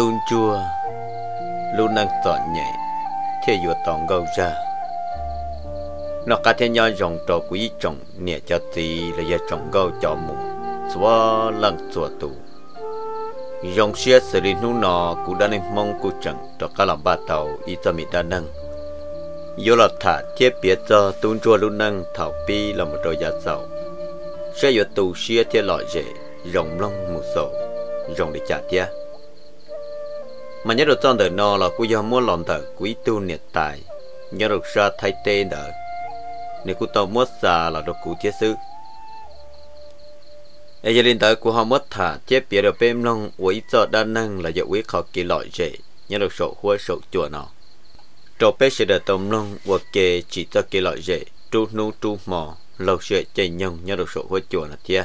tuôn chua luôn năng tọn nhẹ thế vừa tọn gâu ra nó cả thế nhau rồng trò quý trọng nhẹ cho tí là giờ trồng gâu cho mù xóa lăng chùa tù rồng xia xử lý nụ nọ cũng đã nên mong cụ chẳng cho cả làm ba tàu ý cho mình đa năng vô là thả thiết biệt cho tuôn chua luôn năng thảo pi là một đôi giá giàu sẽ vừa tù xia thiết lọ rễ rồng lông mù sổ rồng để trả tia mà nhớ được trong đời nó là cô muốn lòng thở quý tu nhiệt tài nhớ được ra thay tên đời nếu cô tao mất xa là được cụ thiết sư ở gia đình tới của họ mất thả chế biệt được bên lòng quý cho đa năng là dấu quý khó kỳ loại dễ nhớ được sổ hoa sổ chùa nó trò bé sẽ được tông lòng và kê chỉ cho kỳ loại dễ tru nu tru mò lâu sẽ chạy nhông nhớ được sổ hoa chùa là tia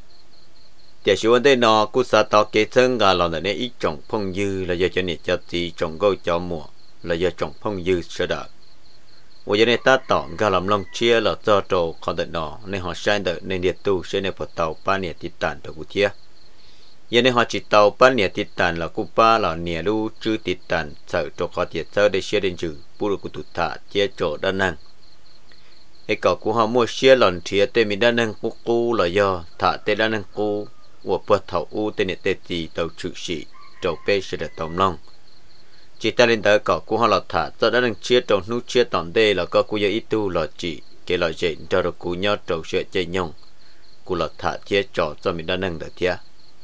để sự vấn đề nó cũng sẽ tạo kế thân gà lòng này ít trồng phong dư là do cho nên cho tí trồng gâu cho mùa là do trồng phong dư sẽ đợi và cho nên ta tỏng gà làm lòng chia là do trâu còn đợi nó nên họ sai đợi nên địa tu sẽ nên phải tàu ba nhiệt tít tàn được của thia cho nên họ chỉ tàu ba nhiệt tít tàn là cụ ba là nhiệt lu chư tít tàn sợ trâu có thiệt sơ để chia đến chữ bù được của tụt thả chia trâu đa năng cái cỏ của họ mua chia lần chia tên mình đa năng cu là do thả tên đa năng cu và bớt thầu u tên này tên gì tàu chữ sĩ trâu bê sẽ được tòng lòng chỉ ta lên tới cỏ của họ là thả cho đã đang chia trâu nút chia tòn đây là có của giờ ít tu là chỉ cái là dễ cho được của nhau trâu sẽ chơi nhông của là thả chia trò cho mình đã năng được thia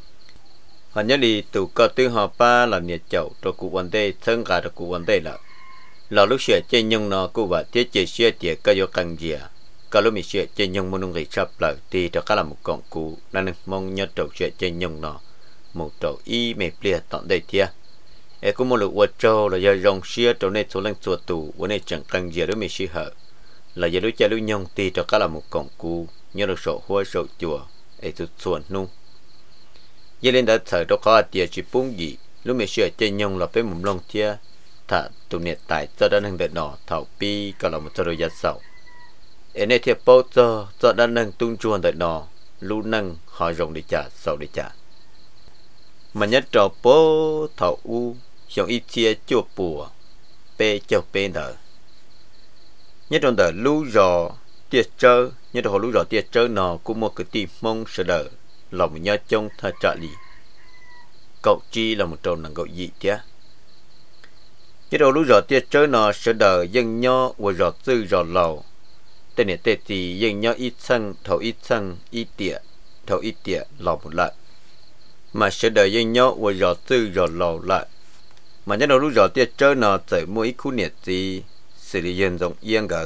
họ nhớ đi từ có tư họ ba là nhiệt chậu cho của vấn đề thân cả được của vấn đề là lúc sẽ chơi nhông nó của và thiết chế chia tiệt cái do càng gì cả lúc mình sẽ chơi nhông muốn người sắp lại thì đó cả là một con cú đang mong nhớ trâu sẽ chơi nhông nó một trâu y mệt liệt tận đây thia em cũng một lúc qua trâu là do rong xia trâu này số lần chùa tù vấn đề chẳng cần gì đó mình suy hở là do đối chơi đối nhông thì đó cả là một con cú nhớ được sổ hoa sổ chùa em tụt xuân nu giờ lên đã thời đó có tiền chỉ bung gì lúc mình sẽ chơi nhông là với một lòng thia thà tụ nhiệt tại cho đã năng đợi nọ thảo pi cả là một trâu giá sầu em này thiệp bao cho đã năng tung chuồn đợi nọ lu năng họ rong để trả sầu để trả mà nhất trò bố thảo u xong ít chia chua bùa bê cho bê nở nhất trong đời lú rò tiệt trơ nhất trong lú rò tiệt trơ nọ cũng một cái tìm mong sợ đỡ lòng nhớ trong tha trả lì cậu chi là một trâu năng cậu dị thế nhất trong lú rò tiệt trơ nọ sợ đỡ dân nho và rò tư rò lầu tên này tên gì dân nho ít xăng ít tiệt lầu một lại mà sẽ đợi dân nhau và rõ tư rõ lầu lại mà nhớ đâu lúc rõ tiết chơi nó tới mỗi khu nhiệt gì xử lý dân giống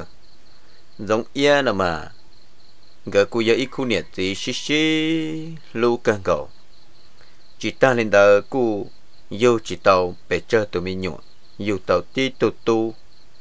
yên là mà gỡ cụ giờ ít khu nhiệt gì xí lưu càng cầu chỉ ta lên đó cụ yêu chỉ tàu bể chơi tụi mình nhọn yêu tàu tí tu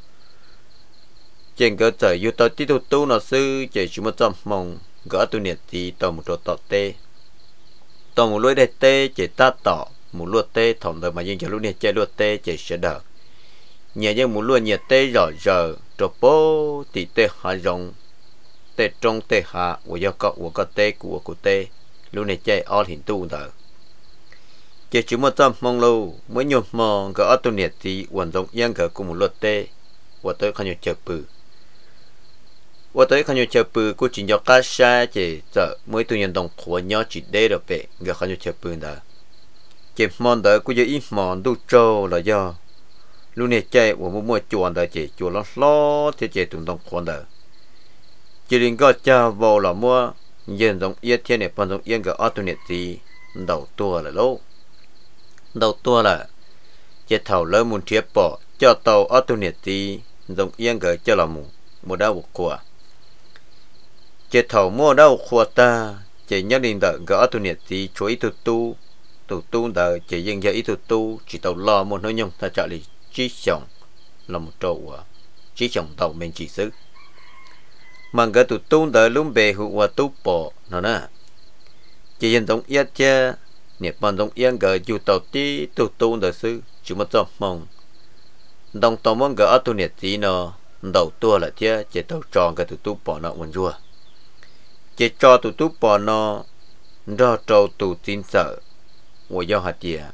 trên cơ sở yêu tàu tí tu nó sư chỉ một trăm mong gỡ tụi nhiệt gì tàu một chỗ tọt tê tàu một lối để tê chỉ ta tỏ một lúa tê thòng đời mà dân cho lúa nhiệt chơi lúa tê chỉ sẽ đỡ nhẹ như một lúa nhiệt tê rồi rồi bố thì tê hạ rộng tê trong tê hạ của do có tê của tê lúa nhiệt chơi ở hiện tu đỡ chỉ một trăm mong lâu mới nhột mong có ở tu nhiệt thì hoàn rộng yên cả cùng một lúa tê và tới không nhiều chợ bự và tới không nhiều chợ bự của chính do cá sa chỉ giờ mới tu nhân đồng của nhau chỉ để được về người không nhiều chợ bự đó chỉ mong đợi của giờ ít mong đủ trâu là do lúc này chơi và mua chuồn đợi chỉ chuồn lo thì chỉ tụng đồng khoản đợi chỉ đến có cha vào là mua dân đồng yên thiên này phần đồng yên cái auto net gì đầu tua là lâu đầu tua là chỉ thầu lớn muốn thiệp bỏ cho tàu auto net gì đồng yên cái cho là một đau của chỉ thầu mua đau của ta chỉ nhớ đến đợi cái auto net gì chuối tu đợi chỉ dân giờ ít tu chỉ tàu lo một nơi nhung ta trả lời chỉ chồng là một trâu chỉ chồng tàu mình chỉ xứ mà cái tu đợi luôn bề hữu và tu bỏ nó nè chỉ dân giống yết cha nhật bản giống yên cái dù tàu tí tu đợi xứ chỉ một trong mong đồng tàu mong cái auto net tí nó đầu tua là thế chỉ tàu tròn cái tu bỏ nó quần rùa chỉ cho tu bỏ nó do trâu tu tin sợ và do hạt địa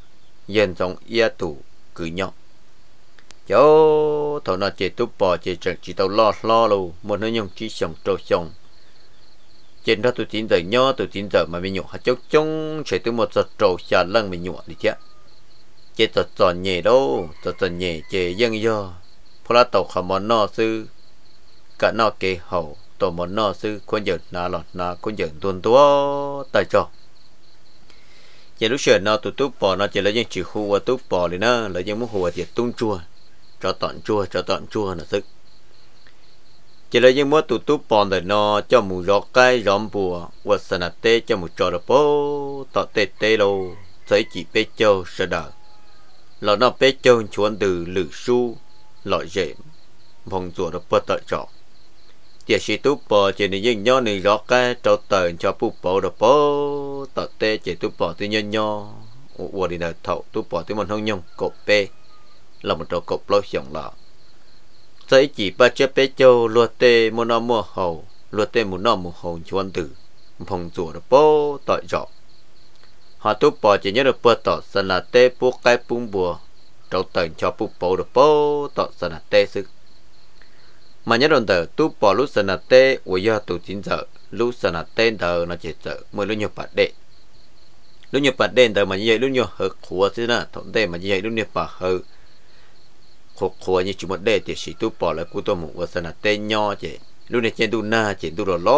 dân trong ia tù cứ nhóc cháu thầu nó chế tu bò chế chẳng chỉ tàu lo luôn một nơi nhung chỉ sống trâu sống trên đó tôi tin giờ nhớ tôi tin giờ mà mình nhủ hạt chốc chung chế tu một giọt trâu xả lăng mình nhủ đi chứ chế giọt nhẹ đâu giọt nhẹ chế dân do phô la tàu khăm món nọ sư cả nọ kê hậu tổ món nọ sư con giờ nà lọt nà con giờ tuôn tua tại cho chế lúc xưa nọ tụi tu bò nọ chế lấy những chỉ hùa tu bò đi nè lấy những món hùa thì tung chua cho tọn chua là sức chỉ là những món tụt tụt bòn để nó cho mù gió cái gióm bùa hoặc sanh tê cho một trò đập bố tọt tê tê lô thấy chỉ bê châu sợ đờ lọ nó bê châu chuồn từ lử su lọ dễ phòng rùa đập bớt tọt trọ chỉ sĩ tụt bò chỉ là những nhỏ này gió cái trâu tờn cho bù bò đập bố tọt tê chỉ tụt bò từ nhỏ hoặc đi đời thầu tụt bò từ một hông nhung cột bê là một trò cột lối dòng lọ thấy chỉ ba chiếc bé châu lúa tê mua nó mua hầu lúa tê mua nó mua hầu chuan tử phòng rùa được bố tội rõ họ tu bò chỉ nhớ được bữa tọt sân là tê buộc cái bung bùa trâu tần cho bụng bò được bố tọt sân là tê sức mà nhớ đồn tờ tu bò lúc sân là tê của do tụ chín giờ lúc sân là tê tờ nó chỉ sợ mới lúc nhiều bát đệ lúc nhiều bát đệ tờ mà như vậy lúc nhiều hợp khua thế nào thằng tê mà như vậy lúc nhiều bát hợp khổ như chỉ một đề thì chỉ tu bỏ lại cú tôi một cái là tên nho chị lúc này trên tu na chị tu rồi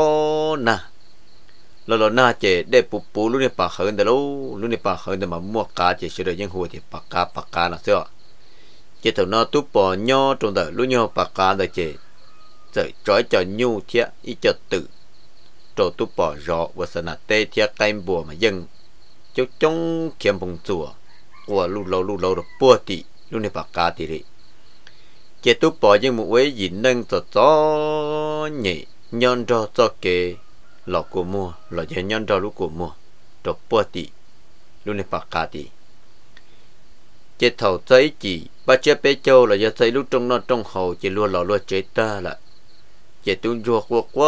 lo na chị để bù lúc này bạc hơn từ lúc này bạc hơn từ mà mua cá chị sẽ được những hồ thì bạc cá là sao chị thằng nó tu bỏ nho trong đời lúc nho bạc cá là chị rồi trói cho nhu thiệt ít cho tự rồi tu bỏ rõ và là tê thiệt cây bùa mà dân cho trong kiếm bông chùa của lúc lâu được bùa tỷ lúc này bạc cá thì đi chế tu bỏ những một quế gì nâng cho nhỉ nhân cho kê lọ của mua lọ chế nhân cho lúc của mua cho bữa tị lúc này bạc cả tị chế thầu giấy chỉ ba chế bé châu là do giấy lúc trong nó trong hậu chế luôn lọ luôn chế ta là chế tung chua quá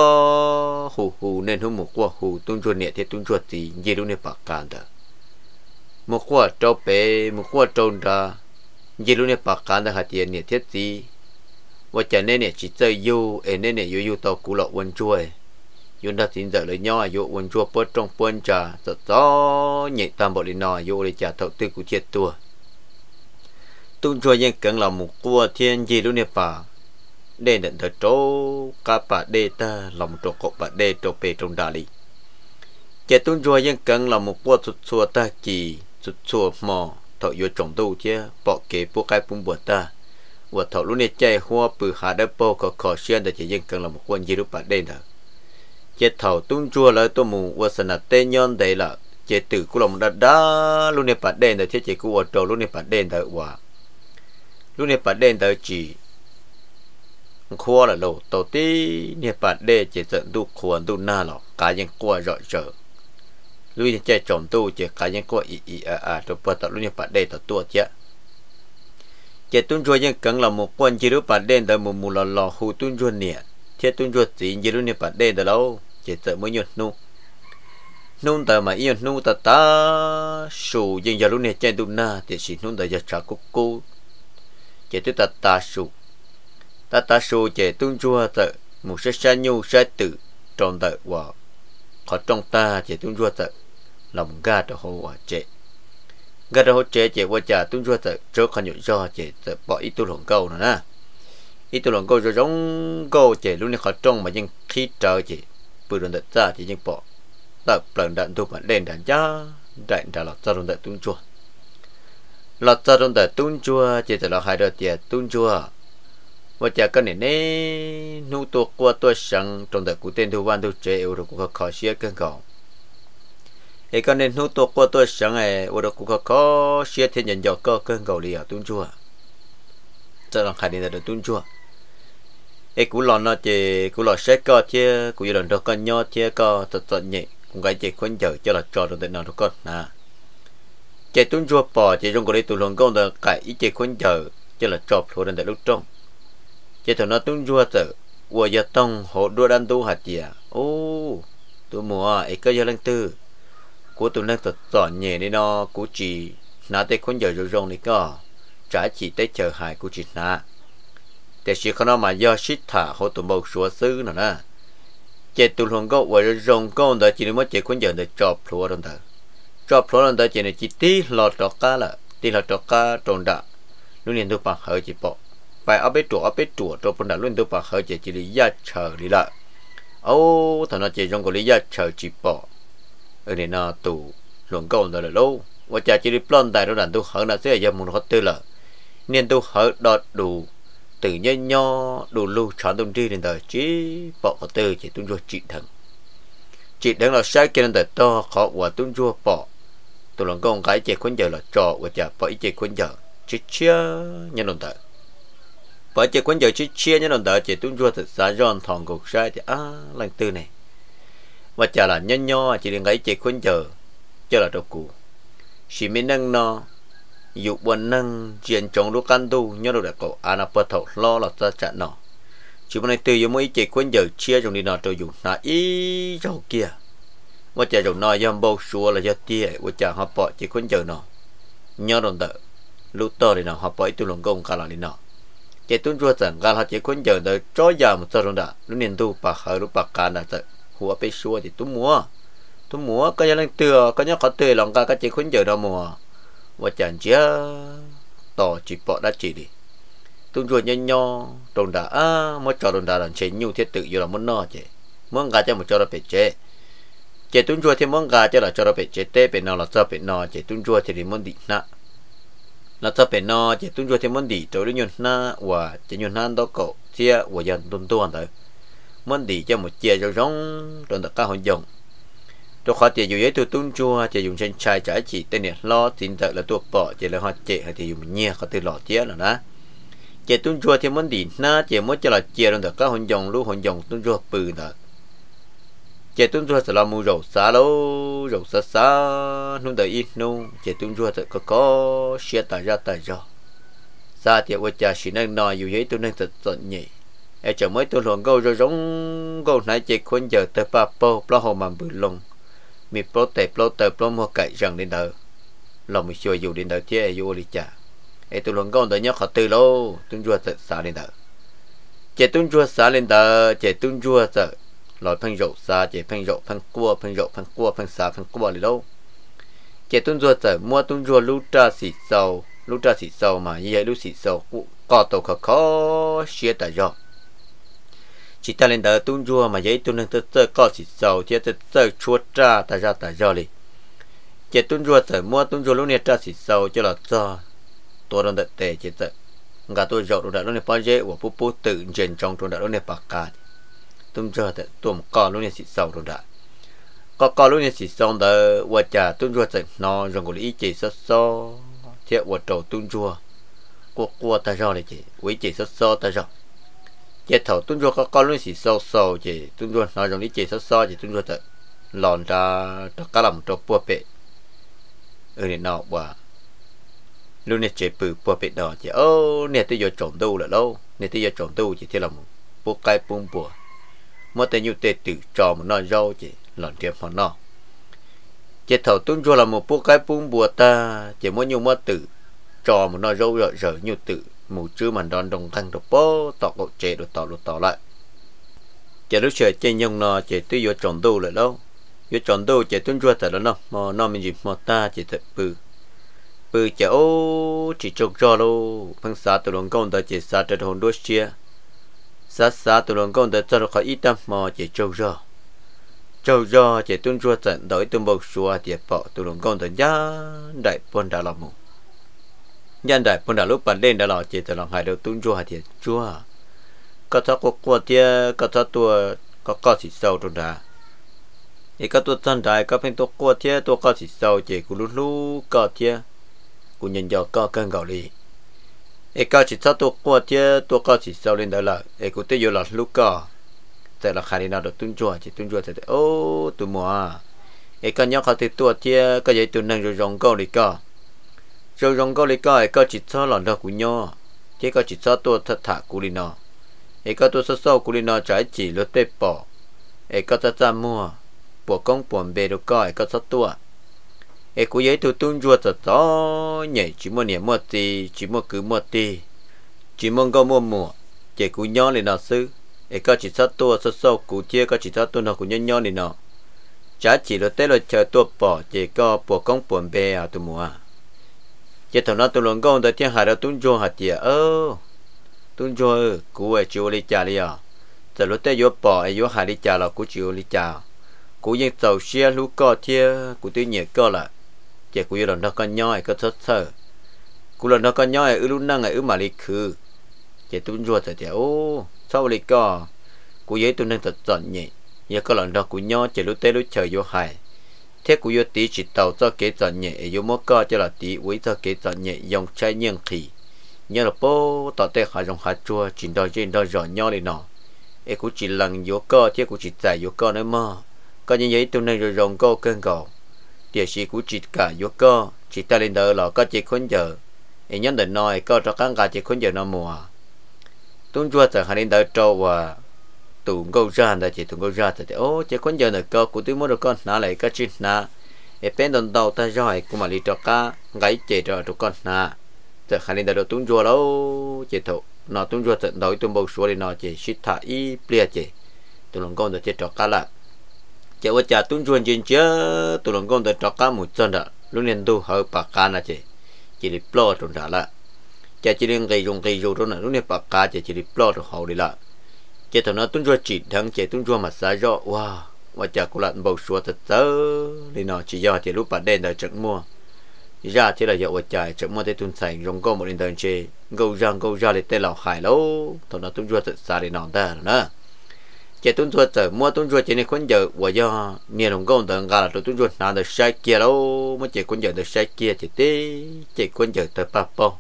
hù nên hôm một qua hù tung chua nhẹ thì tung chua gì gì lúc này bạc cả đó một qua trâu bé một qua trâu ra gì lúc này bạc cả là hạt tiền nhẹ thiết gì và cho nên này chỉ chơi yêu nên này yêu tao cú lọ quân chua yêu ta tin giờ lấy nhau yêu quân chua bớt trong bớt trà gió nhẹ tam bộ đi nọ yêu để trả thầu tư của thiệt tua tung chua những cần là một cua thiên gì lúc này bà để nhận thật trâu cá bà đê ta lòng trâu cọp bà đê trâu bê trong đà lì chỉ tung chua những cần là một cua sụt xua ta kỳ sụt xua mò thọ yêu trồng tu chứ bỏ kế buộc cái bung bùa ta và thầu lúc này chạy hoa bự hà đập bò có khó xuyên để chỉ dân cần là một quân gì lúc bạn đen thôi chế thầu tung chua lại tôi mù và sân tên nhon đây là chế tử của lòng đã lúc này bạn đen rồi thế chế của trâu lúc này bạn đen thôi và lúc này bạn đen thôi chỉ khoa là lâu đầu tiên này bạn đen chế giận tu khuôn tu na lọ cá nhân qua rõ rỡ lúc này chạy trồng tu chế cá nhân qua rồi bắt đầu lúc này bạn đen tua chứ chế tuân chua những cần là một quân chỉ lúc bạn đen tới một mù lò hù tuân chua nè chế tuân chua gì chỉ lúc này bạn đen tới đâu chế sợ mới nhột nung tới mà yêu nung ta sù nhưng giờ lúc này trên tu na thì chỉ nung tới giờ trả cô chế tu ta sù chế tuân chua tới một số sa nhu sa tử trong tới và có trong ta chế tuân chua tới lòng ga cho hồ chế cái đó chế chế qua trả tung cho tới chỗ không nhớ cho chế tới bỏ ít tu lồng câu nữa nè ít tu lồng câu rồi giống câu chế lúc này khó trong mà nhưng khi trở chế vừa đồn đặt ra thì nhưng bỏ tập lần đạn tu mà lên đạn giá đạn đã lọt ra đồn đặt tung chua chế tới là hai đợt tiền tung chua và trả cái này nè nu tu qua tu sang trong đợt của tên thu văn thu chế rồi cũng khó xía cơn cầu cái con nên hút qua tôi sáng ngày ở đó cũng có xe thiên nhận dọc cơ cơn cầu lìa tung chua cho rằng khai đi là được tung chua cái cú lò nó chỉ cú lò xe co chia cú lần đó con nho chia co thật nhẹ cũng cái chỉ khuyên chờ cho là trò được tên nào đó con nè chạy tung chua bò chỉ trong cái đấy tụ lần công được cái ý chỉ khuyên chờ cho là trò thôi đến lúc trong chạy thằng nó tung chua từ qua giờ tông hộ đua đan tu hạt gì ô tụ mùa ấy cái giờ lần tư của tụi nó thật giỏi nhẹ nên nó cũng chỉ nã tê khốn giờ rong này có trả chỉ tê chờ hại của chị nãแต่สิเขามาย่อชิดถาเขาตัวบอกชัวซื้อน่ะนะเจตุลงก็ว่ารงก็เดจีนว่าเจคนเดียวเดจอบพลัวตรงเดจอบพลัวตรงเดจีนจิตตีหลอดดอกกาละตีหลอดดอกกาตรงดะนู่นนี่ตัวปากเหอจีปอไปเอาไปตัวตัวปนดะนู่นตัวปากเหอเจจีริยาเชอนี่ละเอาถนนเจจงก็ริยาเชอจีปอเนี่ยน่าตัวหลวงก็เดละโลว่าจะจีริปล้นได้ตรงนั้นตัวเหอน่ะเสียยามุนเขาตื่นละเนี่ยตัวเหอดอดดูtừ nho đủ lưu chọn tung đi đến đời chỉ bỏ có từ chỉ tung chua chị thằng là sai kia nên đời to khó và tung chua bỏ tụi lòng con cái chị khốn giờ là trò và chả bỏ chị khốn giờ chỉ chia nhân đồng đời bỏ chị khốn giờ chỉ chia nhân đồng đời chị tung chua thật xa giòn thòng cục sai thì lần tư này và chả là nho chị đừng cái chị khốn giờ cho là đồ cũ chỉ mới nâng no dụ buồn năng chuyện chống lúc ăn tu nhớ được cậu anh bắt đầu lo là ta chặn nọ chỉ bên này từ giờ mới chỉ quên giờ chia trong đi nọ tôi dùng là ý trong kia mà cha dùng nọ yam bao xua là do tia và cha họ bỏ chỉ quên giờ nọ nhớ đồng đỡ lúc to thì nọ họ bỏ tu lòng công cả là đi nọ chỉ tuân chua rằng cả là chỉ quên giờ đỡ cho giờ một giờ đồng đã lúc niên tu bạc hơi lúc bạc cả là tự hùa bị xua thì tu múa có nhà lên từa có nhà có từa lòng cả chỉ quên giờ đâu mùa và chẳng chia tỏ chỉ bỏ đã chỉ đi tung chua nho đồng đá mới cho đồng đá làm chế nhu thiết tự do là muốn no chứ muốn gà cho một cho nó bị chế tung chua thì muốn gà cho là cho nó bị chế tê bị no là cho bị no chế tung chua thì muốn đi na là cho bị no chế tung chua thì muốn đi tối đi na và chế nhon na đó cậu chia và dần tuần tới muốn đi cho một chia cho giống trong tất cả hội dùng tôi khó tiền dùng tôi tung chua chỉ dùng trên chai trái chỉ tên này lo tin tự là tôi bỏ chỉ là họ chạy hay thì dùng nhẹ có từ lọ tía là đó chỉ tung chua thì muốn đi na chỉ muốn cho là chia trong tất cả hồn dùng lúc hồn dùng tung chua bự đó chỉ tung chua sẽ là mua dầu xả lâu dầu xả nung đợi ít nung chỉ tung chua sẽ có xe tài ra xa thì vợ cha chỉ nên nói dù tôi nên thật giận nhỉ ai chờ mới tôi luận câu rồi giống câu nãy chỉ khuyên giờ tới ba po lo hồ màn bự lông mi pro mua cậy rằng đến đời lòng mi xua dù đến đời chứ ai vô đi chả ai tôi luận câu đời nhóc họ từ lâu tung chua thật xả lên đời chỉ tung chua xả lên đời chỉ tung chua sợ lòi phăng rộ xả chỉ phăng rộ phăng cua xả phăng cua đi đâu chỉ tung chua sợ mua tung chua lúc ra xì sầu mà như vậy lúc xì sầu có tàu khó xía tại do chỉ ta lên đỡ tung chua mà giấy tung lên tới có xì sầu thì tới chua ra tại do đi chỉ tung chua tới mua tung chua lúc này ra xì sầu cho là cho tôi đang đợi tệ chỉ tới ngã tôi dậu rồi lúc này bao dễ của bố tự trên trong rồi lúc này bạc cả tung chua tới tôi một con lúc này xì sầu rồi đã có lúc này xì sầu đỡ và trả tung chua tới nó rồi còn ý chỉ so thiệt vật đầu tung chua qua ta do này chị quý chị so ta do chị thầu tung chua có lúc xì so chị tung chua nói rằng ý chị so chị tung chua tự lòn ra cá làm cho bùa bể này nọ và lúc này chị bự bùa bể đỏ chị nè tôi vô trộm đâu là đâu nè tôi vô trộm đâu chị theo làm bùa cái bùn bùa mất tên nhiêu tê tự trò một non rau chị lòn tiệm một nọ chị thầu tung chua là một bùa cái bùn bùa ta chị muốn nhiêu mất tự trò một non rau rồi nhiêu tự mù chữ mà đòn đồng thăng được bó tọt cột chế được tọt lại chị lúc chơi trên nhung nó chị tôi vô trộn đâu lại đâu vô trộn đâu chị tung chua thật đó mà nó mình gì mà ta chị thật bự chị chỉ trộn cho đâu phăng xa tụi lòng công ta chị xa trên hồn đôi chia xa tụi lòng công ta cho nó khỏi ít tâm mà chị trộn cho chị tung chua thật đổi tung bầu xua chị bỏ tụi lòng công ta giá đại quân đã làm một nhân đại phần đã lúc bạn lên đã lò chỉ từ lòng hai đầu tung chua thì chua có thắc qua tia có thắc tua có chỉ sâu trong đó thì có tua thân đại có phần tua qua tia tua có chỉ sâu chỉ của lú có tia của nhân giàu có cân gạo đi thì có chỉ thắc tua qua tia tua có chỉ sâu lên đó là thì của tia vô là lú có tại là khai nào được tung chua chỉ tung chua thì tụi mùa thì có nhóc họ thì tua tia có vậy tụi năng rồi rong câu đi có rồi rong câu lấy coi có chỉ cho lòn đó của nhau chứ có chỉ cho tôi thật thà của linh nó ấy có tôi sâu của linh nó trái chỉ lót tép bỏ ấy có ta mua bộ công bề được coi có cho tôi ê cú giấy tu tung chua tờ tó nhảy chỉ mua niệm mua tì chỉ mua cứ mua tì chỉ mong có mua mùa chỉ cú nhon lên nào sư ê có chỉ sát tua sát sâu cú chia có chỉ sát tua nào cú nhon nhon lên nào chả chỉ là tết là chờ tua bỏ chỉ có bỏ công buồn bè à tụi mùa chỉ thằng nó tụi lòng công tới thiên hải đó tung chua hạt tiệt tung chua cú ấy chịu lấy trả đi à giờ lúc tết vô bỏ ấy vô hải đi trả là cú chịu lấy trả cúยังtàu xe lú co thiê cú tuy nhẹ co là chỉ cú lần đó con nhoi có thất thơ cú lần đó con nhoi lú năng ấy mà đi khử chỉ tuôn ruột thì ô sau đi co cú giấy tuôn năng thật chọn nhẹ giờ có lần đó cú nhoi chỉ lú tê lú chờ vô hải thế cú vô tí chỉ tàu cho kế chọn nhẹ vô mó co cho là tí với cho kế chọn nhẹ dòng trái nhiên khỉ nhớ là bố tao tê khai dòng hạt chua chỉ đòi trên đòi rõ nhoi đi nọ ấy cú chỉ lần vô co thế cú chỉ chạy vô co nữa mà có những giấy tôi nên rồi rồng cô cơn gò địa chỉ của chị cả vô cơ chị ta lên đỡ là có chị khốn giờ em nhớ định nói có cho các cả chị khốn giờ nó mùa tôi chua giờ hai lên đỡ trâu và tụng câu ra là chị tụng câu ra thì ô chị khốn giờ này cơ của tôi muốn được con nã lại cái chuyện nã em bên đòn đầu ta rồi cũng mà đi cho cá gái chị cho tụi con nã giờ hai lên đỡ tôi chua đâu chị thụ nó tôi chua tận đầu tôi bầu số đi nó chị shit thả y bia chị tôi lòng con được chị cho cá lại chỉว่าจะตุ้งชวนจินเจ้าตัวหลงกงตัวจอกก้าหมุดจนละลุงเรียนดูเขาปากกานะเจจิริปลอดตรงนั้นละจะจิริงกีตรงนั้นลุงเรียนปากกาจะจิริปลอดเขาดีละเจ้าตัวนั้นตุ้งชวนจิตทั้งเจ้าตุ้งชวนมาสายจ่อว่าจะกุหลาบเบาชัวจะเจอนี่เนาะจียอจะรู้ประเด็นได้จังมัวยาที่เราอยากว่าใจจังมัวที่ตุ้งใส่ยงก้งหมดอินเตอร์เจกูจังเลยเตะเหล่าหายแล้วตัวนั้นตุ้งชวนจะสายนอนได้นะchỉ tuân chua chờ mua tuân chua chỉ nên khốn giờ và do nhiều đồng công tận gà là tuân chua nào được sai kia đâu mới chỉ khốn giờ được sai kia chỉ khốn giờ tới ba bao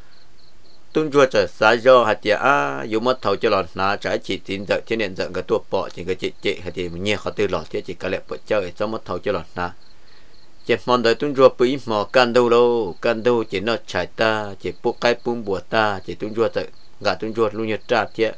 tuân chua chờ sai do hạt giờ dùng mất thầu cho lòn nào trái chỉ tin giờ chỉ nên giận cái tua bọ chỉ cái chị hạt giờ mình nghe họ từ lọt chỉ cái lẹp bọ chơi cho mất thầu cho lòn nào chỉ mong đợi tuân chua bị mò can đâu chỉ nó chạy ta chỉ buộc cái bung bùa ta chỉ tuân chua chờ gà tuân chua luôn như trả thiệt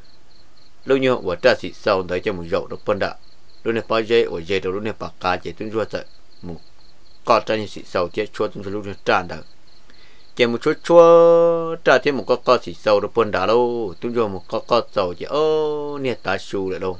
lúc như họ trả xịt sâu tới cho một dậu được phân đạ lúc này bao dây ở dây đầu lúc này bạc cá chỉ tuân chua sợ một con trả như xịt sâu thì chua tuân chua lúc này trả được chỉ một chút chua trả thêm một con xịt sâu được phân đạ đâu tuân chua một con sâu chỉ nè ta su lại đâu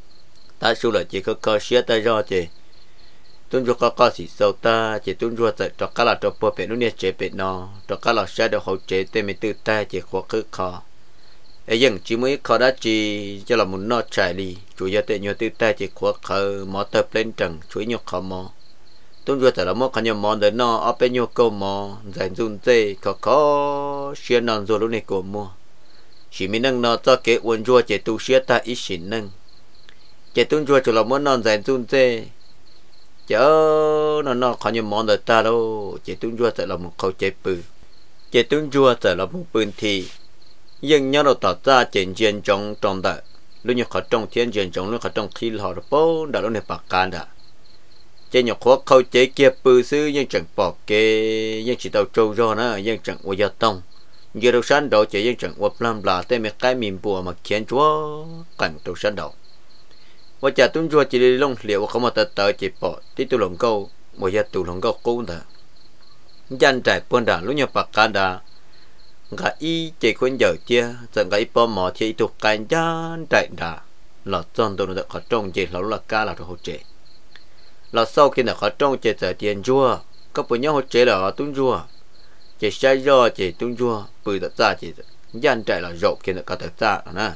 ta su là chỉ có con xía ta do chỉ tuân chua con xịt sâu ta chỉ tuân chua sợ cho cá là cho bò bể lúc này chế bể nó cho cá là sẽ được hậu chế tên mình tự ta chỉ khó cứ khó ấy dân chỉ mới khó đã chỉ cho là muốn nó chạy đi chủ yếu tại nhiều tư ta chỉ khó khờ mò tập lên trần chuối nhiều khó mò tôi vừa tại là mò khó nhiều mò để nó ở bên nhiều câu mò giải run tê khó xuyên non rồi lúc này cổ mua chỉ mình nâng nó cho cái uốn chua chỉ tu xuyên ta ít xỉn nâng chỉ tôi vừa cho là muốn non giải run tê chớ nó khó nhiều mò để ta đâu chỉ tôi vừa tại là một câu chế bự chỉ tôi vừa tại là một bự thì nhưng nhớ đầu tỏ ra trên trên trong đại lúc như họ trong thiên trên trong lúc họ trong khi họ được bố đã lúc này bạc can đã trên nhọc khó khâu chế kia bự sư nhưng chẳng bỏ kê nhưng chỉ tàu trâu do nó nhưng chẳng qua gia tông giờ đầu sáng đầu chỉ nhưng chẳng qua làm là tên mấy cái mìm bùa mà khiến chúa cảnh đầu sáng đầu và chả tuân chúa chỉ đi lông liệu không mà tới chỉ bỏ tí tu lồng câu một gia tu lồng câu cũng đã danh trải buôn đã lúc như bạc can đã gã y chỉ khuyên giờ chia rằng gã y bỏ mỏ thì thuộc cái gian chạy đã là chọn tôi được họ trông chỉ là cá là hỗ trợ là sau khi là họ trông chỉ trả tiền chua có bao nhiêu hỗ trợ là tung chua chỉ sai do chỉ tung chua bự đặt ra chỉ gian chạy là rộng kia là có đặt ra nè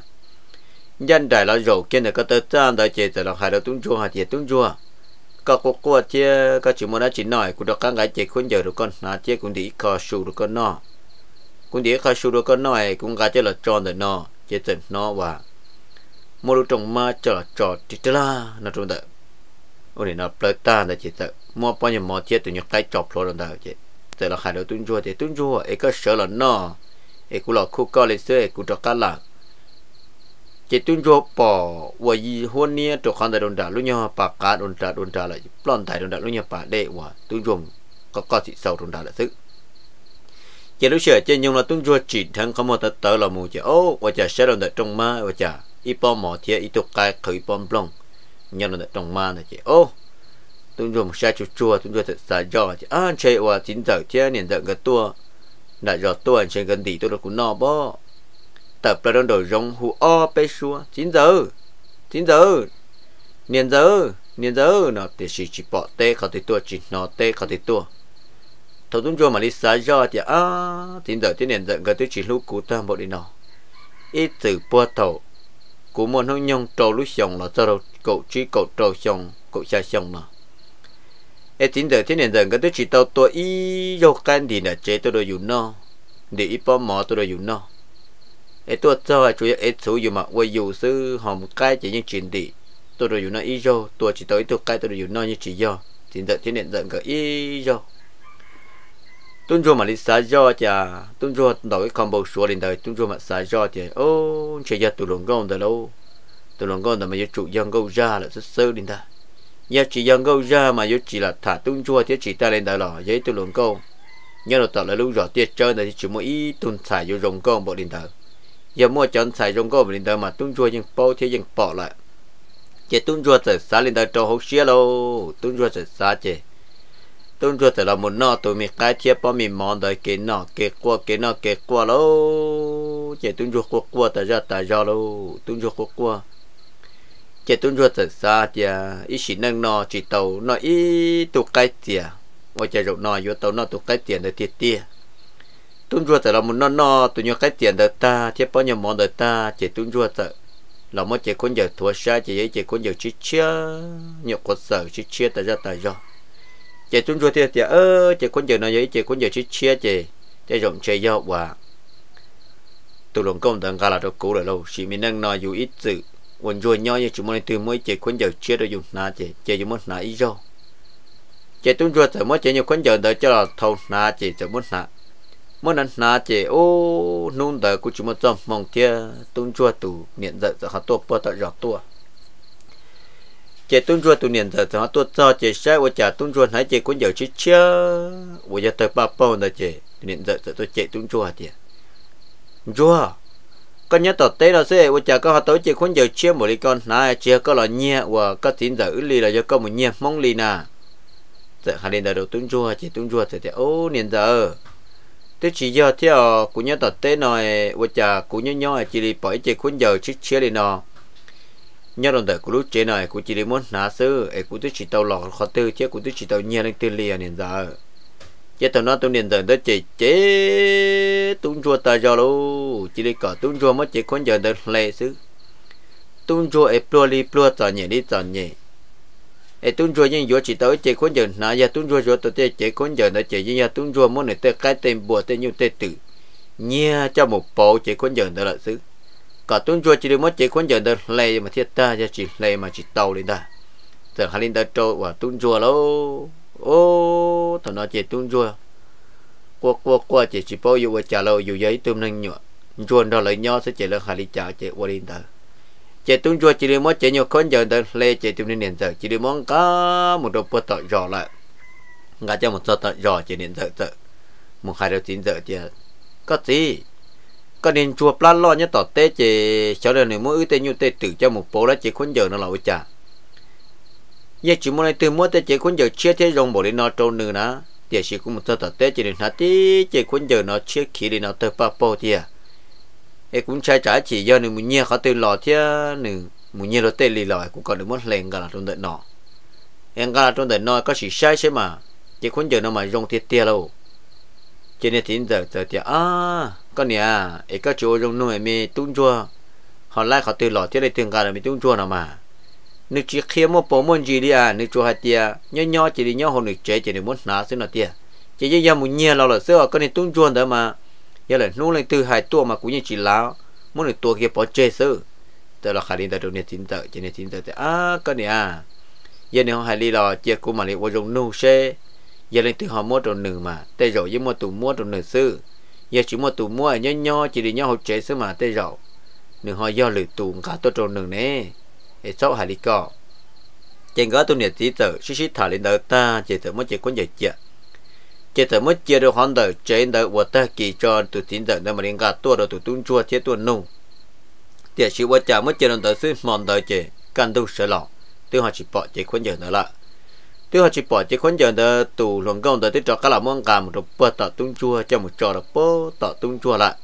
gian chạy là rộng kia là có đặt ra đó chỉ là hai đầu tung chua hai chỉ tung chua có cô chia có chỉ muốn nói chỉ nói cũng được các gái chỉ khuyên giờ được con na chia cũng đi khó sưu được con nó cũng đi khai số được con nói cũng gà cho là tròn để nó chỉ cần nó và mua đồ trồng ma cho là tròn thì là nó tròn đấy ôi nó plata là chỉ tự mua bao nhiêu mỏ chết từ những cái chọc rồi đó chứ từ là khai đầu tuôn chua ấy có sợ là nó ấy cũng là khu co lịch sử ấy cũng cho cá là chỉ tuôn chua bỏ và gì hôn nia cho con tại đồn đảo lúc nhau bạc cá đồn đảo lại plon tại đồn đảo lúc nhau bạc đệ và tuôn chua có thị sâu đồn đảo là thứ chỉ lúc xưa trên nhung là tung chua chỉ thằng không một tờ là mù chỉ và chả sẽ làm được trong ma và chả ít bom mỏ thiệt ít tục cái khởi bom plong nhân là trong ma này chỉ tung chua một xa chua chua tung chua thật xa do chứ chơi qua chín giờ chứ niệm giờ cái tua đại giờ tua trên gần tỷ tôi được cũng no bó tập ra đón đổi rong hù o pe xua 9 giờ niệm giờ nó thì chỉ bỏ têเขาthì tua chỉ nó têเขาthì tua thầu tung chua mà đi xa do thì 9 giờ chứ niệm giờ cái tôi chỉ lúc cú ta một đi nó ít từ bua thầu cú muốn nó nhông trâu lúc xong là cho cậu chỉ cậu trâu xong cậu xa xong mà ấy 9 giờ chứ niệm giờ cái tôi chỉ tao tua ý vô can thì là chế tôi được dùng no để ít bỏ mỏ tôi được dùng no ấy tôi cho chủ yếu ấy số dùng mà quay dù sư họ một cái chỉ những chuyện đi tôi được dùng nó ít vô tôi chỉ tới tôi cái tôi được dùng nó như chỉ do 9 giờ chứ niệm giờ cái ít vô tuân chua mà đi xa do chả tuân chua đổi con bầu số lên đời tuân chua mà xa do thì ô chỉ giờ tụi lồng con từ lâu tụi lồng con từ mà giờ chủ dân câu ra là rất sơ lên ta giờ chỉ dân câu ra mà giờ chỉ là thả tuân chua thì chỉ ta lên đời lò giấy tụi lồng câu nhớ được tạo là lúc rõ tiết chơi này chỉ mỗi ít tuân xài vô rồng con bộ lên đời giờ mua chọn xài rồng con bộ lên đời mà tuân chua nhưng bao thế nhưng bỏ lại chỉ tuân chua từ xa lên đời trâu hốc xía lâu tuân chua từ xa chứ tuân chua từ là một nọ tụi mình cái thiệp bao mình mòn đời cái nọ cái qua lâu chỉ tuân chua qua tại ra lâu tuân chua qua chỉ tuân chua từ xa thì ít chỉ nâng nọ chỉ tàu nọ ít tụ cái tiền ngoài chỉ rộng nọ vô tàu nọ tụ cái tiền để tiệt tuân chua từ là một nọ tụi nhau cái tiền đời ta thiệp bao nhiêu mòn đời ta chỉ tuân chua từ là một chỉ con giờ thua xa chỉ con giờ chỉ chia nhiều con sợ chỉ chia tại ra chỉ tuân chua thì chỉ con giờ nó vậy chỉ con giờ chỉ chia chỉ rộng chơi do và tụi lồng công tận cả là đâu cũ rồi lâu chỉ mình đang nói dù ít sự quần chua nhau như chúng mình từ mới chỉ con giờ chia được dùng na chỉ dùng mất na ít do chỉ tuân chua thì mới chỉ nhiều con giờ đợi cho là thâu na chỉ mất na mỗi lần na chỉ ô nung đợi của chúng mình trong mong kia tuân chua tụ niệm giận họ tua bớt tại giọt tua chỉ tuân chua tụ niệm giận họ tua cho chỉ sai ở trả tuân chua hãy chỉ con giờ chỉ chia ở giờ tới ba bao nữa chỉ niệm giận tôi chỉ tuân chua thì chua con nhớ tọt tế là sẽ ở trả có họ tới chỉ con giờ chia một ly con na chia có là nhẹ và có tin giờ ứ ly là do có một nhẹ mong ly na giờ hai lên đầu tuân chua chỉ tuân chua thì ô niệm giờ tôi chỉ giờ theo của nhớ tọt tế nói ở trả của nhớ chỉ đi bỏ chỉ con giờ chỉ chia đi nó nhớ đồng thời của lúc chế này của chỉ đi muốn ná sư ấy của tôi chỉ tàu lọ khó tư chứ của tôi chỉ tàu nhẹ lên tư liền hiện giờ chứ tàu nó tôi liền giờ tới chế tung chua ta cho luôn chỉ đi cả tung chua mất chỉ con giờ được lệ sư tung chua ấy plua tỏ nhẹ đi tỏ nhẹ ấy tung chua nhưng vừa chỉ tới chế con giờ ná giờ tung chua tôi chế con giờ nó chế như tung chua muốn này tới cái tên bùa tên như tên tử nhẹ cho một bộ chế con giờ đó là sư cả tuân chua chỉ được mất chỉ con giờ được lệ mà thiết ta chỉ lệ mà chỉ tàu lên ta giờ hai linh ta trâu và tuân chua lâu ô thằng nó chỉ tuân chua qua chỉ bao nhiêu trả lời dù giấy tôm nâng nhọ chuồn đó lấy nho sẽ chỉ là hai linh trả chỉ qua linh ta chỉ tuân chua chỉ được mất chỉ nhiều con giờ được lệ chỉ tôm nâng giờ chỉ được món cá một đồ bớt tỏi giò lại ngã cho một tỏi giò chỉ nền giờ một hai đầu 9 giờ thì có gì có nên chùa plan lo nhé tỏ tế chỉ cho nên nếu mỗi tên như tế tự cho một bộ lá chỉ khốn giờ nó là ôi chà giờ chỉ muốn này từ mỗi tế chỉ khốn giờ chia thế rong bộ để nó trâu nữa ná thì chỉ cũng một tờ tỏ tế chỉ đến hạt tí chỉ khốn giờ nó chia khí để nó tờ pa po thì ấy cũng trái trái chỉ do nếu muốn nhia họ từ lò thì nếu muốn nhia nó tế lì lò cũng còn được muốn lên cả là trong đợt nọ em cả là trong đợt nọ có chỉ sai chứ mà chỉ khốn giờ nó mà rong thiệt tia đâu cho nên thì giờ thì con nè ấy các chỗ trong nuôi mì tung chua họ lại họ từ lọ thế này thường cả là mì tung chua nào mà nước chỉ khi một bộ môn gì đi nước chua hạt tia nhỏ chỉ đi nhỏ hồ nước chế chỉ để muốn ná xíu nào tia chỉ như một nhia là xưa con này tung chua đó mà giờ là nuôi lên từ 2 tua mà cũng như chỉ lá muốn được tua kia bỏ chế xứ từ là khai đi từ này chín tờ chỉ này chín tờ thì con nè giờ này họ hay đi lò chia cũng mà đi qua trong nuôi xe giờ lên từ họ mua đồ nửa mà tây rồi với mua tủ mua đồ nửa xứ giờ chỉ mua tủ mua nhỏ chỉ để nhỏ hỗ trợ xứ mà tây rồi nửa họ do lử tủ cả tôi đồ nửa nè để sáu hai đi cò trên gói tôi nhiệt tí tờ xí thả lên đầu ta chỉ tờ mới chỉ có chỉ tờ mới chia được hòn tờ trên tờ của ta kỳ cho tụi tín tờ nên mà đến cả tua rồi tụi tung chua chế tua nung thì chỉ qua chả mới chia được tờ xứ mòn tờ chỉ căn tu sợ lọ tôi họ chỉ bỏ chỉ có giờ nữa là tôi họ chỉ bỏ chế khốn giờ đó tù luồng công đó tới cho các là món gà một bữa tọt tung chua cho một trò là bố tọt tung chua lại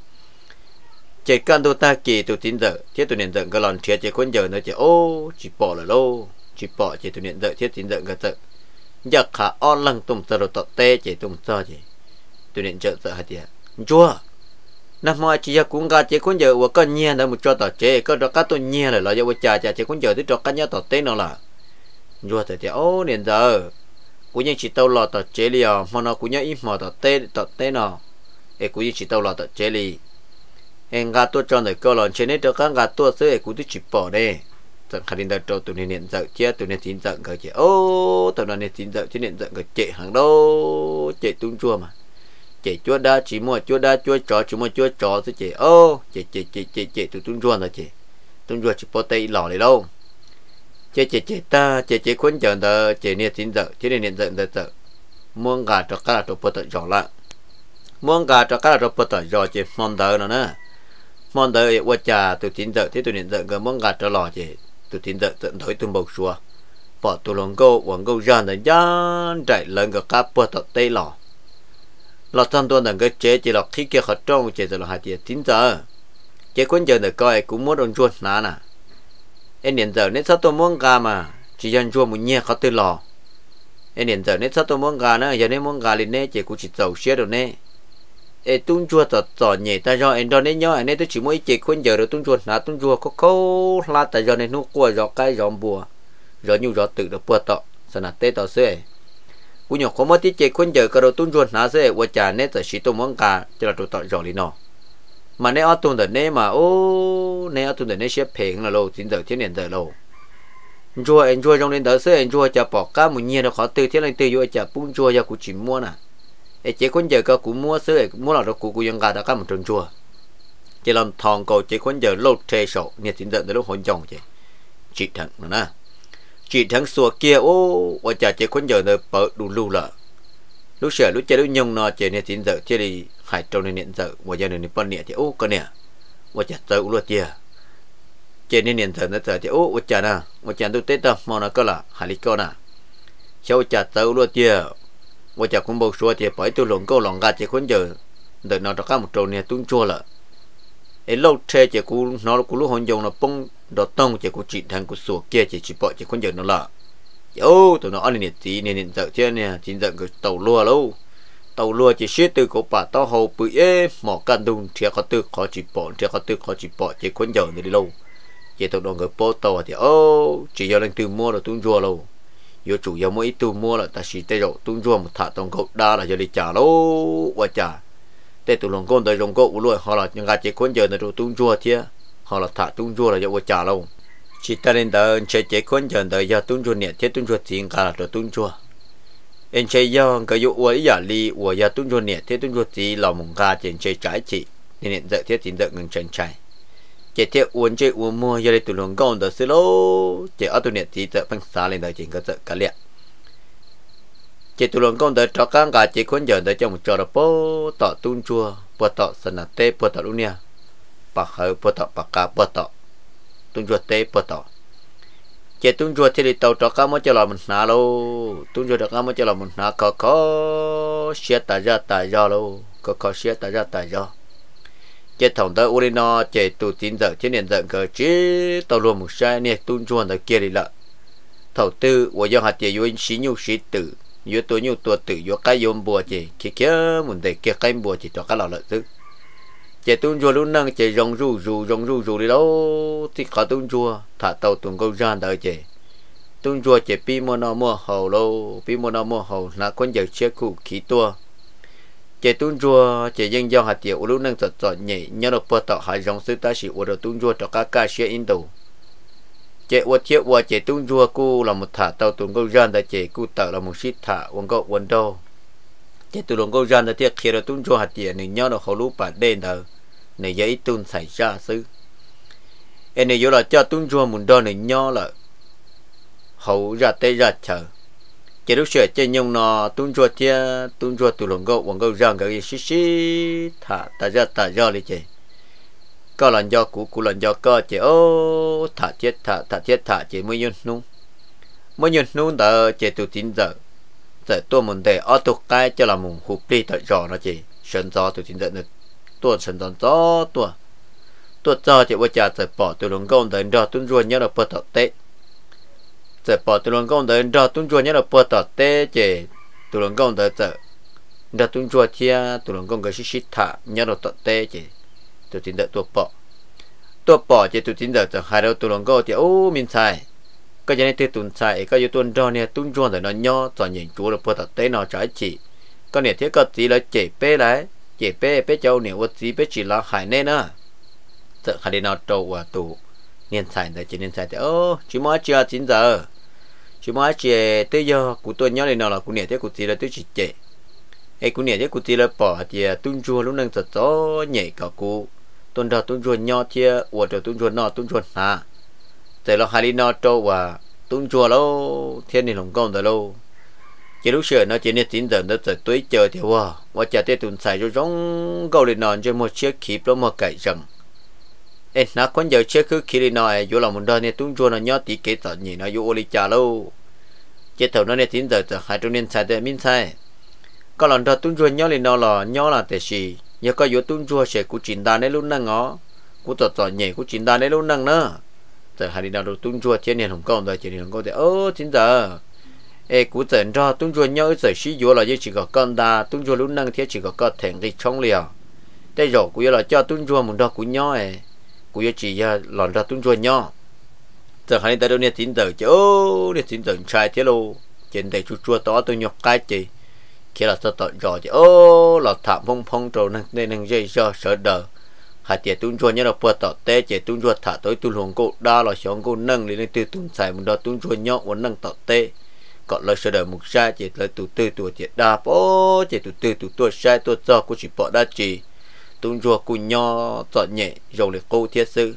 chế can tôi ta kỳ tôi tin giờ thiết tôi nhận giờ cái lòn chế chế khốn giờ nó chế ô chỉ bỏ là lâu chỉ bỏ chế tôi nhận giờ thiết tin giờ cái giờ giờ khá on lăng tùng giờ rồi tọt tê chế tùng giờ chế tôi nhận giờ giờ hạt địa chua năm mai chỉ cũng gà chế khốn giờ và con nhia đó một trò tọt chế có cho các tôi nhia là giờ với cha chế khốn giờ tới cho các nhà tọt tê nó là chua thì ô nhận giờ cũng như chỉ tàu lọt tọt chế li à mà nó cũng như ít mà tọt tê nó cũng như chỉ tàu lọt tọt chế li em gà tôi cho người cơ lòn trên hết cho các gà tôi sẽ cũng chỉ bỏ đây chẳng khả năng cho tụi này nhận dạy chia tụi này tin dạy cái chị ô tụi này tin dạy chứ nhận dạy cái chị hàng đâu chị tung chua mà chị chua đa chỉ mua chua đa chua chó chỉ mua chua chó chứ chị ô chị tụi tung chua là chị tung chua chỉ bỏ tay lò này đâu chị ta chị khốn chờ đợi chị này tin dạy chứ nhận dạy đợi mua gà cho các là tụi bỏ tay giỏ lại mua gà cho các là tụi bỏ tay giỏ chị mong đợi nó nè món đời qua trà tụi tin giờ thế tụi nhận giờ cái món gà trở lò gì tụi tin giờ tận thổi tụi bầu xua bỏ tụi lòng câu quảng câu ra để dán chạy lên cái cá bơ tọt tây lò lò thân tôi đừng cái chế chỉ là khi kia họ trong chế rồi là hai tiền tin giờ chế quân giờ để coi cũng muốn đồn chuột ná nè em nhận giờ nên sao tôi món gà mà chỉ dân chua một nhẹเขาtây lò em nhận giờ nên sao tôi món gà nữa giờ nên món gà lên nè chế cũng chỉ dầu xía rồi nè tung chua tọt nhẹ ta do em đó nên nhớ anh ấy tôi chỉ muốn chỉ khuyên giờ được tung chua là tung chua có câu là tại do nên nó qua do cái gió bùa gió nhiều gió tự được bùa tọ sao là tê tọ xế cú nhỏ có mất tí chỉ khuyên giờ cái đầu tung chua là xế qua trà nên tại chỉ tôi muốn cả cho là tôi tọ gió đi nó mà nên ở tung đợt nên mà ô nên ở tung đợt nên xếp phèn là lâu chính giờ thiên niên giờ lâu chua anh chua trong đến đợt xế anh chua chả bỏ cá một nhiên nó khó từ thiên lên từ vô chả bung chua ra cú chỉ mua nè chế khốn giờ có cũng mua sữa mua là đâu cũng dân gà đã có một tròn chua chỉ làm thòng cầu chế khốn giờ lột tre sổ nhiệt tính giận tới lúc hôn chồng chị thằng nữa nè chị thằng xua kia ô và chả chế khốn giờ nó bở đủ lưu là lúc sửa lúc chơi lúc nhung nó chế nhiệt tính giận chơi đi hải trâu nên nhiệt giận và giờ này bọn nhiệt thì ô con nè và chả tự luôn kia chế nên nhiệt giận nó giờ thì ô và chả nè và chả tôi tết đâu mà nó có là hải lý con nè cháu chả tự luôn kia và chả cũng bầu xua thì bởi tôi lồng câu lòng gà chỉ khốn giờ đợi nó ra một trâu này tung chua là ấy lâu tre chỉ cũng nó cũng lúc hôn dùng là bông đọt tông chỉ cũng chỉ thằng của sủa kia chỉ bỏ chỉ khốn giờ nó là ô tụi nó ăn nhiệt tí nên giờ thế nè chính giờ cái tàu lúa chỉ xếp từ cổ bà tao hầu bự ế mỏ can đun thiệt có từ khó chỉ bỏ chỉ khốn giờ này đi lâu chỉ tụi nó người bố tàu thì ô chỉ do lên từ mua là tung chua lâu yo chủ yếu mỗi tu mua là ta chỉ tay rồi tung chua một thả tông cậu đa là giờ đi trả lô qua trả tay tụ lòng con tới lòng cậu luôn họ là những gà chế khốn giờ là rồi tung chua thia họ là thả tung chua là giờ qua trả lâu chỉ ta nên tới chế khốn giờ tới giờ tung chua nhẹ thế tung chua tiền cả là rồi tung chua em chơi do cái dụ ấy giả li của giờ tung chua nhẹ thế tung chua tí là một gà trên chơi trái chỉ nên hiện giờ thế tiền giờ ngừng chân chạy chế theo uốn chơi uốn mua giờ đây tụi lòng con tới xí lô chế ở tụi này thì tự phăng xa lên đời chỉ có tự cả liệt chế tụi lòng con tới cho các gà chế khốn giờ tới cho một trò là bố tọ tung chua bố tọ sân là tê bố tọ luôn nha bạc hơi bố tọ bạc cá bố tọ tung chua tê bố tọ chế tung chua thì đi tàu cho các món cho là mình ná lô tung chua cho các món cho là mình ná có xe tại do lô có xe tại do chế thòng tới urino chế tụ tin giờ chế niệm giận cờ chế tàu luôn một sai nè tung chuồn tới kia đi lợ thầu tư của do hạt chế yếu xí nhu xí tử yếu tua tử yếu cái yếm bùa chế kia muốn để kia cái bùa chế cho các lò lợn chứ chế tung chuồn lúc năng chế rong ru đi đâu thì khó tung chua thả tàu tung câu gian tới chế tung chua chế pi mua hầu lâu pi mua hầu là con giờ chế cụ khí tua chế tung chua chế dân do hạt tiêu lúc năng giật nhảy nhớ được bớt tạo hai dòng sư ta chỉ uống được tung chua cho các ca sĩ Indo chế uống chế tung chua cu là một thả tàu tung câu gian tại chế cu tạo là một shit thả uống gạo uống đâu chế tung câu gian tại thiết khi được tung chua hạt tiêu này nhớ được hậu lũ bản đen thờ này giấy tung xảy ra xứ em này vô là cho tung chua muốn đo này nhớ là hậu ra tây ra chờ chế lúc sửa trên nhung nó tung chua từ lòng gậu quảng gậu răng cái xí thả ta ra đi chế có lần do cũ lần do cơ chế ô thả chết chế mới nhung nung mỗi nhân nôn tờ chế tụ chín giờ giờ tôi muốn để ở tụ cái cho là muốn hụp đi tại giò nó chỉ sân gió tụ chín giờ nữa tôi sân gió tôi cho chị vợ cha giờ bỏ từ lòng công đến đó tuân ruột nhớ là bớt tọt tệ giờ bỏ từ lòng công đến đó tuân ruột nhớ là bớt tọt tệ chị từ lòng công đến giờ đó tuân ruột chia từ lòng công cái xí thả nhớ là tọt tệ chị tụ chín giờ tôi bỏ chị tụ chín giờ hai đầu từ lòng công thì ô mình sai cái này từ tuần sai cái tuần đó nè tuân ruột rồi nó nhỏ cho nhìn chú là bớt tọt tệ nó trái chị cái này thiết cái gì là chị bé đấy chị bé cháu này vật gì bé chỉ là hải nên à giờ khai nó trâu và tụ niên sai để chỉ niên sai thì chỉ mới chưa 9 giờ chỉ mới chưa tới giờ của tôi nhớ này nó là của nè thế của chị là tôi chỉ trẻ ấy của nè thế của chị là bỏ thì tung chua lúc nâng giật gió nhảy cả cụ tuần đầu tung chua nhỏ chia của đầu tung chua nọ tung chua hà giờ là khai nó trâu và tung chua lâu thiên này lòng công rồi lâu chỉ lúc sửa nó chỉ niên 9 giờ nó giờ tối chờ thì và chả tới tuần sai cho giống câu lên nón trên một chiếc kíp đó một cái rừng ê nó con giờ chưa cứ khi đi nói vô lòng muốn đôi này tung chua nó nhớ tí kế tận nhỉ nó vô oli trà lâu chết thầu nó này 9 giờ hai trăm niên sai để min sai có lần đó tung chua nhớ lên nó là nhớ là để gì nhớ có vô tung chua sẽ cũng chín đàn đấy luôn năng ngó cũng tọt nhảy cũng chín đàn đấy luôn năng nữa giờ hai đi nào đồ tung chua trên nền hồng công rồi trên nền hồng công thì 9 giờ ê cũng dẫn ra tung chua nhớ giờ xí vô là chỉ có con đà tung chua luôn năng thế chỉ có con thèn đi trong liều đây rồi cũng là cho tung chua muốn đó cũng nhớ ấy cô chỉ lòn ra tung chua nhỏ giờ hai ta đâu nè 9 giờ chứ nè 9 giờ trai thế lô trên đây chua to tôi nhọc cái gì khi là tao rõ chứ là thảm phong trầu nên dây do sợ đờ hai tiệt tung chua nhớ là bữa tọt té chỉ tung chua thả tới tung luồng cô đa là sống cô nâng lên từ tung xài một đó tung chua nhỏ muốn nâng tọt té còn lời sợ đờ mục sai chỉ lời từ tuổi chỉ đa bố chỉ từ tuổi sai tuổi do cô chỉ bỏ đa chỉ tung chua cùng nhau chọn nhẹ rồi lại câu thiết sư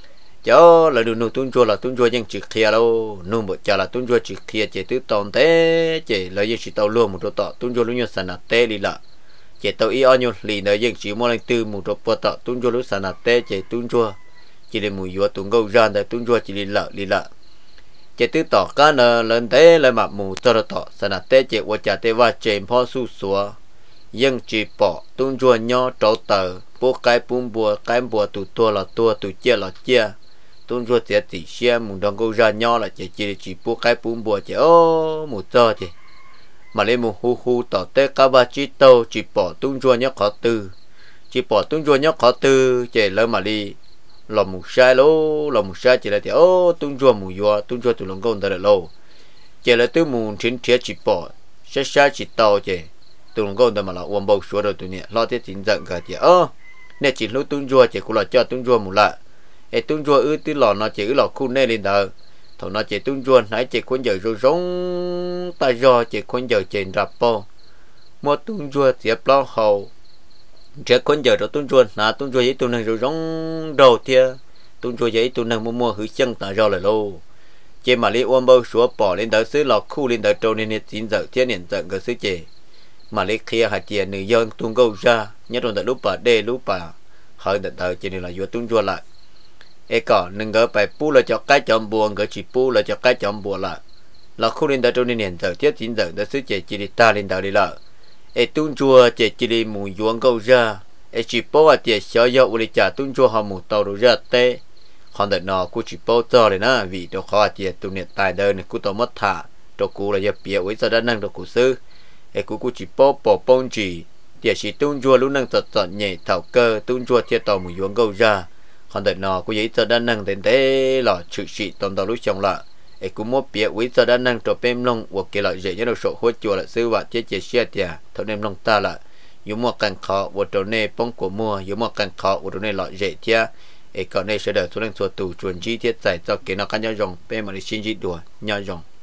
cho là đường tung chua là tung chua nhưng chỉ kia đâu nung bộ cha là tung chua chỉ kia chỉ tứ tòn té chỉ là chỉ tàu luôn một chỗ tọ tung chua lúc nhau sản té đi lạ chỉ tàu y nhau lì nơi nhưng chỉ mua lên từ một chỗ bờ tọ tung chua lúc sản té chỉ tung chua chỉ để mùi dừa tung gâu ra để tung chua chỉ đi lạ chỉ tứ tọ cá nợ lên té lại mặt mù tơ tọ sản té chỉ qua cha té va chém phò su sủa nhưng chỉ bỏ tung chua nhỏ trâu tờ bố cái bùa tụ tua là chia là chia tung chua tiệt tỉ xe muốn đong câu ra nhỏ là chỉ bố cái bùa chỉ một giờ thì mà lên một hu tỏ té cá ba chỉ tàu chỉ bỏ tung chua nhỏ khó tư chỉ lấy mà đi lòng một sai chỉ là thì tung chua tụ lòng công tới là lâu chỉ là từ mùng chín thiệt chỉ bỏ sai chỉ tàu chỉ tung công mà là uống bầu số rồi tụi nhẹ lo thế chính giận cả chị nè chỉ lúc tung chua chỉ cũng là cho tung chua một lạ tung chua từ lò nó chỉ lò khu nè lên đời thằng nó chỉ tung chua nãy chỉ con giờ rồi giống ta do chỉ con giờ trên rạp po mua tung chua tiếp lo hầu chỉ con giờ đó tung chua với tung năng rồi giống đầu thia tung chua với tung năng mua hứa chân ta do là lâu chỉ mà đi uống bầu số bỏ lên đời xứ lò khu lên đời trâu nên chính giờ thiên niệm giận cái xứ chị mà lấy kia hạt tiền nữ dân tung câu ra nhớ trong tại lúc bà hơi đợt thời chỉ là vừa tung chua lại còn đừng có phải pu là cho cái chọn buồn cái chỉ pu là cho cái chọn buồn là khu lên tại trong nền giờ tiết 9 giờ đã xứ chỉ đi ta lên đạo đi lợi tung chua chỉ đi mùi vuông câu ra chỉ pu là tiền xóa dầu để trả tung chua họ mù tàu rồi ra tê còn đợt nọ cũng chỉ pu cho này nó vì đồ khó tiền tung nền tài đơn này cũng tao mất thả đồ cũ là giờ bịa với giờ đã năng đồ cũ sư cú chỉ bỏ bông chỉ để chỉ tung chua lúc năng tọt nhảy thảo cơ tung chua thiệt tàu mùi vuông câu ra còn đợt nọ cú giấy giờ đã năng đến thế là sự trị tồn tàu lúc trong lạ cú mua bịa với giờ đã năng trộn bêm lông hoặc kia lại dễ nhất là sổ hốt chua là sư và chế chế xe tiền thầu nem lông ta là dùng mua càng khó và trộn nê bông của mua dùng mua càng khó và trộn nê loại dễ thia còn đây sẽ đợi số năng số tù chuẩn chi thiết giải cho cái nó cá nhau rồng bêm mà đi xin chi đùa nhau rồng